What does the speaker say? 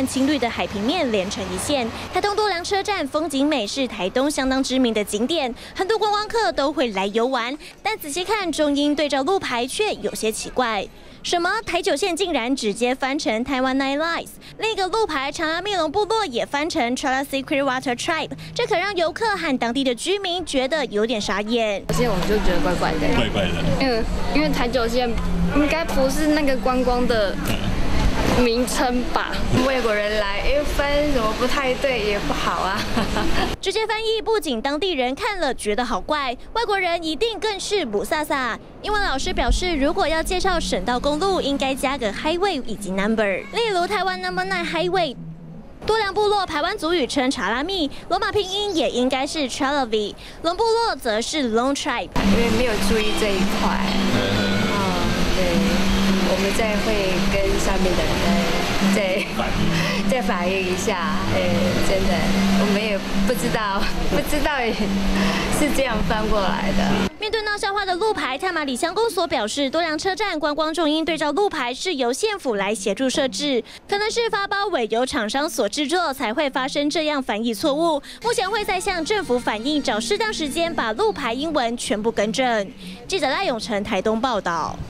和青绿的海平面连成一线。台东多良车站风景美，是台东相当知名的景点，很多观光客都会来游玩。但仔细看中英对照路牌却有些奇怪。 什么？台九线竟然直接翻成台湾 Nine Lives， 另一个路牌长阿密隆部落也翻成 Chalasi Clearwater Tribe， 这可让游客和当地的居民觉得有点傻眼。 而且我们就觉得怪怪的， 怪怪的。 因为台九线应该不是那个观光的名称吧？外国人来，翻什么不太对也不好啊。 直接翻译不仅当地人看了觉得好怪，外国人一定更是不飒飒。英文老师表示，如果要介绍省道公路，应该加个 highway 以及 number， 例如台湾 Number 9 Highway。 多良部落排湾族语称查拉密，罗马拼音也应该是 Chalavi， 龙部落则是 Lone Tribe。 因为没有注意这一块，对，我们再会跟上面的人再反映一下，真的，我们也不知道是这样翻过来的。 面对闹笑话的路牌，太马里乡公所表示，多良车站观光重音对照路牌是由县府来协助设置，可能是发包委由厂商所制作，才会发生这样翻译错误。目前会再向政府反映，找适当时间把路牌英文全部更正。记者赖永成台东报道。